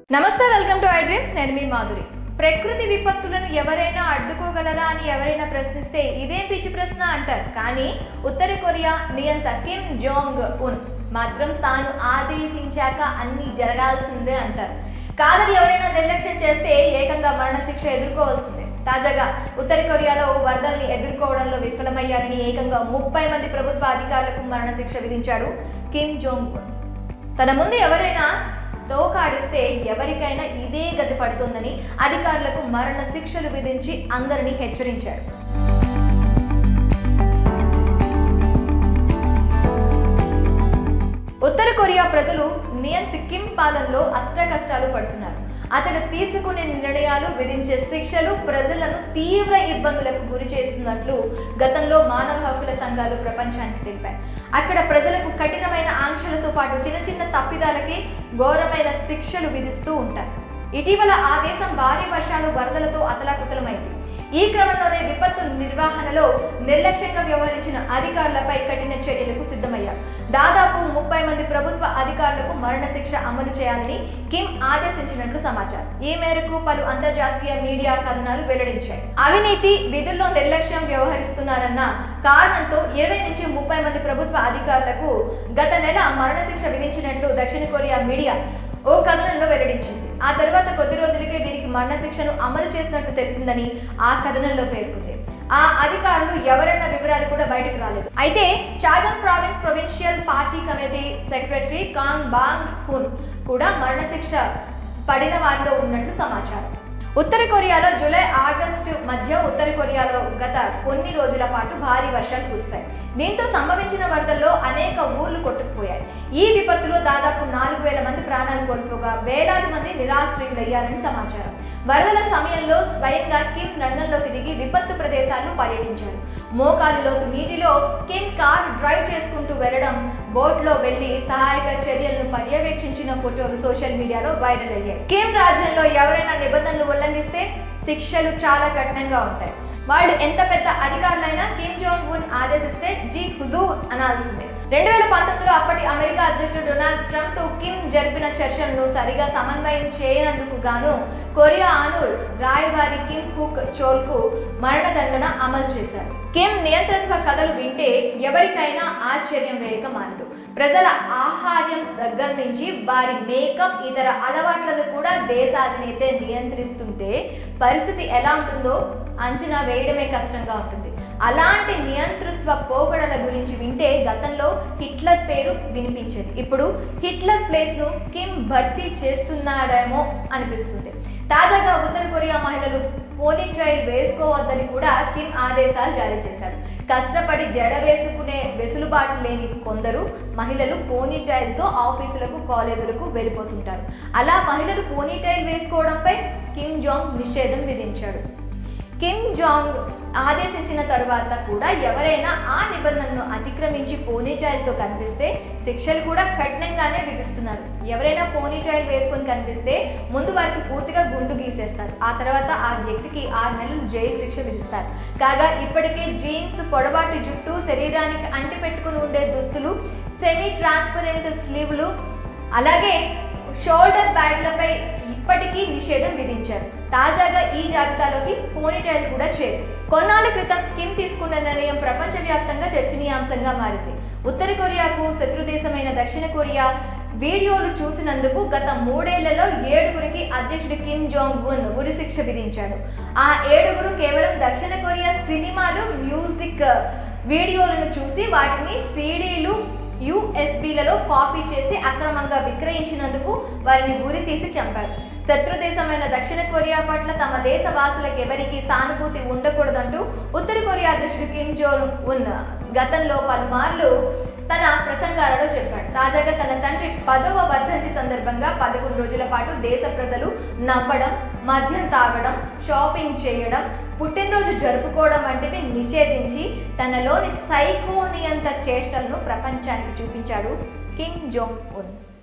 నమస్తే, welcome to I dream. నేను మీ మాధురి. ప్రకృతి విపత్తులను ఎవరైనా అడ్డుకోగలరా అని ఎవరైనా ప్రశ్నిస్తే ఇదేం పిచ్చి ప్రశ్న అంటారు. కానీ ఉత్తర కొరియా నియంత కిమ్ జోంగ్ ఉన్ మాత్రం తాను ఆదేశించాక అన్ని జరగాల్సిందే అంటారు. కాదని ఎవరైనా నిర్లక్ష్యం చేస్తే ఏకంగా మరణశిక్ష ఎదుర్కోవాల్సిందే. తాజాగా ఉత్తర కొరియాలో వరదల్ని ఎదుర్కోవడంలో విఫలమయ్యారని ఏకంగా 30 మంది ప్రభుత్వ అధికారులకు మరణశిక్ష విధించాడు కిమ్ జోంగ్ ఉన్. తన ముందు ఎవరైనా తోకాడిస్తే ఎవరికైనా ఇదే గతి పడుతుందని అధికారులకు మరణ శిక్షలు విధించి అందరినీ హెచ్చరించాడు. ఉత్తర కొరియా ప్రజలు నియంత్ కిమ్ పాలనలో అష్టకష్టాలు పడుతున్నారు. అతడు తీసుకునే నిర్ణయాలు, విధించే శిక్షలు ప్రజలను తీవ్ర ఇబ్బందులకు గురి చేస్తున్నట్లు గతంలో మానవ హక్కుల సంఘాలు ప్రపంచానికి తెలిపాయి. అక్కడ ప్రజలకు కఠినమైన ఆంక్షలతో పాటు చిన్న చిన్న తప్పిదాలకి ఘోరమైన శిక్షలు విధిస్తూ ఉంటారు. ఇటీవల ఆ దేశం భారీ వర్షాలు, వరదలతో అతలాకుతలమైంది. ఈ క్రమంలోనే విపత్తు నిర్వహణలో నిర్లక్ష్యంగా వ్యవహరించిన అధికారులపై కఠిన చర్యలకు సిద్ధమయ్యారు. దాదాపు 30 మంది ప్రభుత్వ అధికారులకు మరణశిక్ష అమలు చేయాలని కిమ్ ఆదేశించినట్లు సమాచారం. ఈ మేరకు పలు అంతర్జాతీయ మీడియా కథనాలు వెల్లడించాయి. అవినీతి, విధుల్లో నిర్లక్ష్యం వ్యవహరిస్తున్నారన్న కారణంతో 20 నుంచి 30 మంది ప్రభుత్వ అధికారులకు గత నెల మరణశిక్ష విధించినట్లు దక్షిణ కొరియా మీడియా ఓ కథనంలో వెల్లడించింది. ఆ తర్వాత కొద్ది రోజులకే వీరికి మరణశిక్షను అమలు చేసినట్టు తెలిసిందని ఆ కథనంలో పేర్కొంది. ఆ అధికారులు ఎవరన్న వివరాలు కూడా బయటకు రాలేదు. అయితే Chagang province provincial party committee secretary Kang Bong Hun కూడా మరణశిక్ష పడిన వారిలో ఉన్నట్లు సమాచారం. ఉత్తర కొరియాలో జూలై, ఆగస్టు మధ్య ఉత్తర కొరియాలో గత కొన్ని రోజుల పాటు భారీ వర్షాలు కురుస్తాయి. దీంతో సంభవించిన వరదల్లో అనేక ఊర్లు కొట్టుకుపోయాయి. ఈ విపత్తులో దాదాపు 4000 మంది ప్రాణాలు కోల్పోగా వేలాది మంది నిరాశ్రయులయ్యారని సమాచారం. వరదల సమయంలో స్వయంగా కిమ్ రంగంలోకి దిగి విపత్తు ప్రదేశాలను పర్యటించారు. మోకాలు లోతు నీటిలో కిమ్ కార్ డ్రైవ్ చేసుకుంటూ వెళ్లడం, బోట్లో వెళ్లి సహాయక చర్యలను పర్యవేక్షించిన ఫోటోలు సోషల్ మీడియాలో వైరల్ అయ్యాయి. కిమ్ రాజ్యంలో ఎవరైనా నిబంధనలు ఉల్లంఘిస్తే శిక్షలు చాలా కఠినంగా ఉంటాయి. వాళ్ళు ఎంత పెద్ద అధికారులైనా కిమ్ జోంగ్ ఉన్ ఆదేశిస్తే జీ హుజూర్ అనాల్సిందే. 2019లో అప్పటి అమెరికా అధ్యక్షుడు డొనాల్డ్ ట్రంప్ తో కిమ్ జరిపిన చర్చలను సరిగా సమన్వయం చేయనందుకు గాను కొరియా ఆనూర్ రాయబారి కిమ్ హుక్ చోల్ కు మరణదండన అమలు చేశారు. కిమ్ నియంత్రణత్వ కథలు వింటే ఎవరికైనా ఆశ్చర్యం వేయక మానదు. ప్రజల ఆహార్యం దగ్గర నుంచి వారి మేకప్, ఇతర అలవాట్లను కూడా దేశాధినేత నియంత్రిస్తుంటే పరిస్థితి ఎలా ఉంటుందో అంచనా వేయడమే కష్టంగా ఉంటుంది. అలాంటి నియంతృత్వ పోకడల గురించి వింటే గతంలో హిట్లర్ పేరు వినిపించేది. ఇప్పుడు హిట్లర్ ప్లేస్ ను కిమ్ భర్తీ చేస్తున్నాడేమో అనిపిస్తుంది. తాజాగా ఉత్తర కొరియా మహిళలు పోనీటైల్ వేసుకోవద్దని కూడా కిమ్ ఆదేశాలు జారీ చేశాడు. కష్టపడి జడ వేసుకునే వెసులుబాటు లేని కొందరు మహిళలు పోనీటైల్తో ఆఫీసులకు, కాలేజీలకు వెళ్ళిపోతుంటారు. అలా మహిళలు పోనీటైల్ వేసుకోవడంపై కిమ్ జోంగ్ నిషేధం విధించాడు. కిమ్ జోంగ్ ఆదేశించిన తరువాత కూడా ఎవరైనా ఆ నిబంధనను అతిక్రమించి పోనీటైల్తో కనిపిస్తే శిక్షలు కూడా కఠినంగానే విధిస్తున్నారు. ఎవరైనా పోనీటైల్ వేసుకొని కనిపిస్తే ముందు వారికి పూర్తిగా గుండు గీసేస్తారు. ఆ తర్వాత ఆ వ్యక్తికి 6 నెలలు జైలు శిక్ష విధిస్తారు. కాగా ఇప్పటికే జీన్స్, పొడవాటి జుట్టు, శరీరానికి అంటి పెట్టుకుని ఉండే దుస్తులు, సెమీ ట్రాన్స్పరెంట్ స్లీవ్లు, అలాగే షోల్డర్ బ్యాగ్లపై ఇప్పటికీ నిషేధం విధించారు. తాజాగా ఈ జాబితాలోకి పోనీటైల్ కూడా చేరు. కొన్నాళ్ల క్రితం కిమ్ తీసుకున్న నిర్ణయం ప్రపంచవ్యాప్తంగా చర్చనీయాంశంగా మారింది. ఉత్తర కొరియాకు శత్రుదేశమైన దక్షిణ కొరియా వీడియోలు చూసినందుకు గత 3 ఏళ్లలో 7గురికి అధ్యక్షుడు కిమ్ జోంగ్ ఉన్ ఉరిశిక్ష విధించాడు. ఆ 7గురు కేవలం దక్షిణ కొరియా సినిమాలు, మ్యూజిక్ వీడియోలను చూసి వాటిని సీడీలు, యూఎస్బీలలో కాపీ చేసి అక్రమంగా విక్రయించినందుకు వారిని ఉరి తీసి చంపారు. శత్రుదేశమైన దక్షిణ కొరియా పట్ల తమ దేశ వాసులకు ఎవరికీ సానుభూతి ఉండకూడదంటూ ఉత్తర కొరియా అధ్యక్షుడు కిమ్ జోంగ్ ఉన్ గతంలో పలుమార్లు తన ప్రసంగాలలో చెప్పాడు. తాజాగా తన తండ్రి 10వ వర్ధంతి సందర్భంగా 11 రోజుల పాటు దేశ ప్రజలు నవ్వడం, మద్యం తాగడం, షాపింగ్ చేయడం, పుట్టినరోజు జరుపుకోవడం వంటివి నిషేధించి తనలోని సైకోనియంత చేష్టలను ప్రపంచానికి చూపించాడు కిమ్ జోంగ్ ఉన్.